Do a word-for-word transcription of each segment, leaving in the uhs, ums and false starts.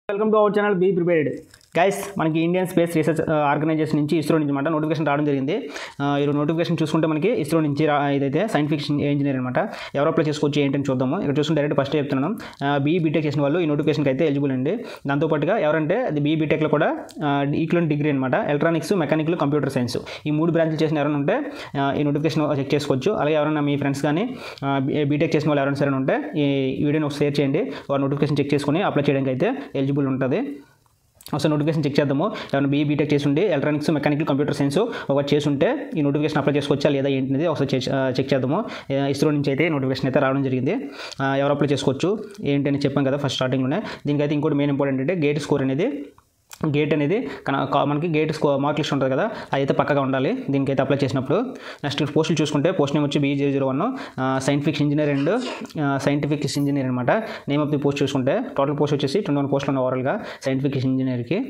Welcome to our channel be prepared guys. మనకి Indian Space Research Organisation నుంచి ISRO నుంచి మాట నోటిఫికేషన్ రావడం జరిగింది. ఈ నోటిఫికేషన్ చూసుకుంటే మనకి ఇస్రో నుంచి ఇదైతే సైంటిఫిక్ ఇంజనీర్ అనమాట. ఎవరు అప్లై చేసుకోవచ్చు ఏంటని చూద్దాము. ఇక్కడ చూసుకుంటే డైరెక్ట్ ఫస్ట్ చెప్తున్నాను, బీ బీటెక్ చేసిన వాళ్ళు ఈ నోటిఫికేషన్కి అయితే ఎలిజిబుల్ అండి. దాంతోపాటుగా ఎవరంటే అది బీ బీటెక్లో కూడా ఈక్వలెంట్ డిగ్రీ అనమాట. ఎలక్ట్రానిక్స్, మెకానికల్, కంప్యూటర్ సైన్స్ ఈ మూడు బ్రాంచ్లు చేసిన ఎవరైనా ఉంటే ఈ నోటిఫికేషన్ చెక్ చేసుకోవచ్చు. అలాగే ఎవరైనా మీ ఫ్రెండ్స్ కానీ బీటెక్ చేసిన వాళ్ళు ఎవరైనా సరే ఉంటే ఈ వీడియోని షేర్ చేయండి. వారు నోటిఫికేషన్ చెక్ చేసుకుని అప్లై చేయడానికి అయితే ఎలిజిబుల్ ఉంటుంది. ఒకసారి నోటిఫికేషన్ చెక్ చేద్దాము. ఏమైనా బీ బీటెక్ చేసి ఉండి ఎలక్ట్రానిక్స్, మెకానికల్, కంప్యూటర్ సైన్స్ ఒకటి చేసి ఉంటే ఈ నోటిఫికేషన్ అప్లై చేసుకోవచ్చా లేదా ఏంటిది ఒకసారి చెక్ చేద్దాము. ఇస్రో నుంచి అయితే నోటిఫికేషన్ అయితే రావడం జరిగింది. ఎవరు అప్లై చేసుకోవచ్చు ఏంటి అని చెప్పాం కదా ఫస్ట్ స్టార్టింగ్లోనే. దీనికైతే ఇంకోటి మెయిన్ ఇంపార్టెంట్ అంటే గేట్ స్కోర్ అనేది గేట్ అనేది మనకి గేట్ స్కో మార్క్ లిస్ట్ ఉంటుంది కదా, అదైతే పక్కగా ఉండాలి దీనికైతే అప్లై చేసినప్పుడు. నెక్స్ట్ పోస్టులు చూసుకుంటే పోస్ట్ నేమ్ వచ్చి B zero zero one scientific engineer and scientific engineer అనమాట. నేమ్ ఆఫ్ ది పోస్ట్ చూసుకుంటే టోటల్ పోస్ట్ వచ్చేసి ట్వంటీ వన్ పోస్టులు ఉన్నాయి ఓవరాల్గా సైంటిఫిక్ ఇంజనీర్కి.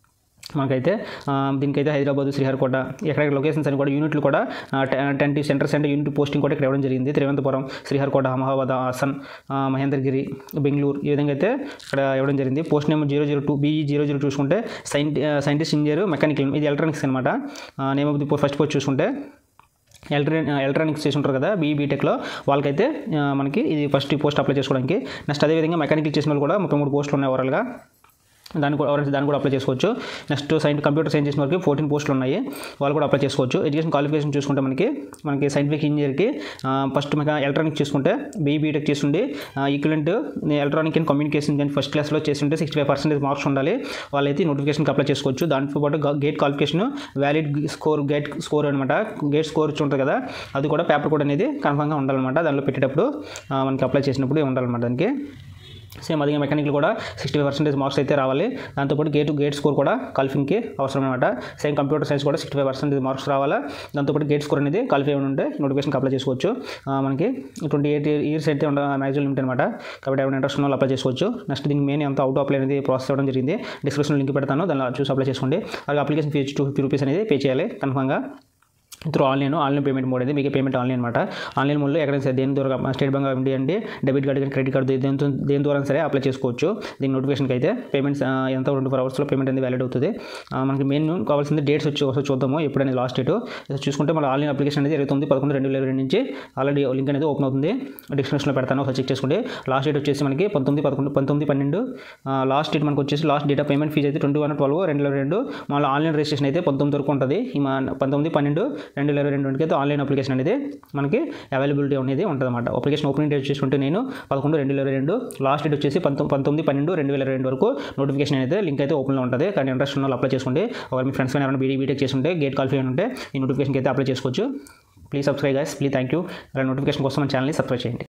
మనకైతే దీనికైతే హైదరాబాద్, శ్రీహరికోట ఎక్కడెక్కడ లొకేషన్స్ అని కూడా యూనిట్లు కూడా ten T centres and unit posting కూడా ఇక్కడ ఇవ్వడం జరిగింది. తిరువనంతపురం, శ్రీహరికోట, అహ్మదాబాద్, హాసన్, మహేంద్రగిరి, బెంగళూరు ఈ విధంగా అయితే ఇక్కడ ఇవ్వడం జరిగింది. Post name zero zero two BE zero zero చూసుకుంటే సైంటి సైంటిస్ట్ ఇంజనీర్ మెకానికల్, ఇది ఎలక్ట్రానిక్స్ అనమాట. Name of the first post చూసుకుంటే ఎలక్ట్రా ఎలక్ట్రానిక్స్ చేసి ఉంటారు కదా బీ బీటెక్లో వాళ్ళకైతే మనకి ఇది ఫస్ట్ పోస్ట్ అప్లై చేసుకోవడానికి. నెక్స్ట్ అదేవిధంగా మెకానికల్ చేసిన వాళ్ళు కూడా ముప్పై మూడు పోస్టులు ఉన్నాయి ఓవరాల్గా, దాన్ని కూడా దాన్ని కూడా అప్లై చేసుకోవచ్చు. నెక్స్ట్ సైన్స్ కంప్యూటర్ సైన్స్ చేసిన వరకు ఫోర్టీన్ పోస్టులు ఉన్నాయి, వాళ్ళు కూడా అప్లై చేసుకోవచ్చు. ఎడ్యుకేషన్ క్వాలిఫికేషన్ చూసుకుంటే మనకి మనకి సైంటిఫిక్ ఇంజనీర్కి ఫస్ట్ మెకా ఎలక్ట్రానిక్స్ చూసుకుంటే బీ బీటెక్ చేస్తుండే ఈక్వలెంట్ ఎలక్ట్రానిక్ అండ్ కమ్యూనికేషన్ కానీ ఫస్ట్ క్లాస్లో చేస్తుంటే సిక్స్టీ ఫైవ్ పర్సెంటేజ్ మార్క్స్ ఉండాలి. వాళ్ళైతే నోటిఫికేషన్కి అప్లై చేసుకోవచ్చు. దాంతోపాటు GATE qualification valid score GATE score అనమాట. గేట్ స్కోర్ ఉంటుంది కదా, అది కూడా పేపర్ కూడా అనేది కన్ఫర్మ్గా ఉండాలన్నమాట. దానిలో పెట్టేటప్పుడు మనకి అప్లై చేసినప్పుడు ఉండాలన్నమాట. దానికి సేమ్ అదే మెకానికల్ కూడా సిక్స్టీ ఫైవ్ పర్సెంటేజ్ మార్క్స్ అయితే రావాలి. దాంతోపాటు గేట్ గేట్ స్కోర్ కూడా క్వాలిఫింగ్కి అవసరం అనమాట. సేమ్ కంప్యూటర్ సైన్స్ కూడా సిక్స్టీ ఫైవ్ పర్సెంటేజ్ మార్క్స్ రావాలా. దాంతోపాటు గేట్ స్కోర్ అనేది క్వాలిఫై ఉంటే నోటిఫికేషన్కి అప్లై చేసుకోవచ్చు. మనకి ట్వంటీ ఎయిట్ ఇయర్స్ అయితే ఉండ మ్యాక్సిమం లిమిట్ అనమాట. కాబట్టి ఎవరైనా ఇంట్రెస్ట్ ఉన్న వాళ్ళు అప్లై చేసుకోవచ్చు. నెక్స్ట్ దీనికి మెయిన్ అంతా అవుట్ అప్లై అనేది ప్రాసెస్ అవ్వడం జరిగింది. డిస్క్రిప్షన్లో లింక్ పెడతాను, దానిలో చూసి అప్లై చేసుకోండి. అలాగే application fee two fifty rupees అనేది పే చేయాలి కన్ఫర్మ్గా. Through online online payment mode అయితే మీకు పేమెంట్ ఆన్లైన్ అనమాట. ఆన్లైన్ మోడ్లో ఎక్కడైనా సరే దేని ద్వారా స్టేట్ బ్యాంక్ ఆఫ్ ఇండియా అండి డెబిట్ కార్డు కానీ క్రెడిట్ కార్డు దేని దేని ద్వారా సరే అప్లై చేసుకోవచ్చు. దీని నోటిఫికేషన్కి అయితే పేమెంట్స్ ఎంత ట్వంటీ ఫోర్ అవర్స్లో పేమెంట్ అనేది వ్యాలిడ్ అవుతుంది. మనకి మెయిన్ కావాల్సింది డేట్స్ వచ్చి ఒకసారి చూద్దాము ఎప్పుడనేది లాస్ట్ డేట్ చూసుకుంటే మన ఆన్లైన్ అప్లికేషన్ అనేది ఇరవై తొమ్మిది పదకొండు రెండు వేల ఇరవై రెండు నుంచి ఆల్రెడీ లింక్ అనేది ఓపెన్ అవుతుంది. డిస్క్రిప్షన్లో పెడతాను, ఒకసారి చెక్ చేసుకోండి. లాస్ట్ డేట్ వచ్చేసి మనకి పంతొమ్మిది పదకొండు పంతొమ్మిది పన్నెండు లాస్ట్ డేట్ మనకు వచ్చేసి last date of payment fee అయితే ట్వంటీ వన్ ట్వెల్వ్ రెండు వేల రెండు. మళ్ళీ ఆన్లైన్ రిజిస్ట్రేషన్ అయితే పంతొమ్మిది వరకు ఉంటుంది. ఈ పంతొమ్మిది పన్నెండు రెండు వేల ఇరవై రెండు అయితే ఆన్లైన్ అప్లికేషన్ అనేది మనకి అవైలబిలిటీ అనేది ఉంటుంది అనమాట. అప్లికేషన్ ఓపెనింగ్ డేట్ వచ్చేసి నేను పదకొండు రెండు వేల ఇరవై రెండు లాస్ట్ డేట్ వచ్చేసి పంతొమ్మిది పంతొమ్మిది పన్నెండు రెండు వేల ఇరవై రెండు వరకు నోటిఫికేషన్ అయితే లింక్ అయితే ఓపెన్లో ఉంటుంది. కానీ ఇంట్రెస్ట్ ఉన్న వాళ్ళు అప్లై చేసుకోండి. ఒకవేళ మీ ఫ్రెండ్స్ కానీ ఎవరైనా బీడీ బీటెక్ చేసి ఉంటే గేట్ క్వాలిఫై ఉంటే ఈ నోటిఫికేషన్కి అయితే అప్లై చేసుకోవచ్చు. Please subscribe guys, please thank you. అలా నోటిఫికేషన్ కోసం మన ఛానల్ని సబ్స్క్రైబ్ చేయండి.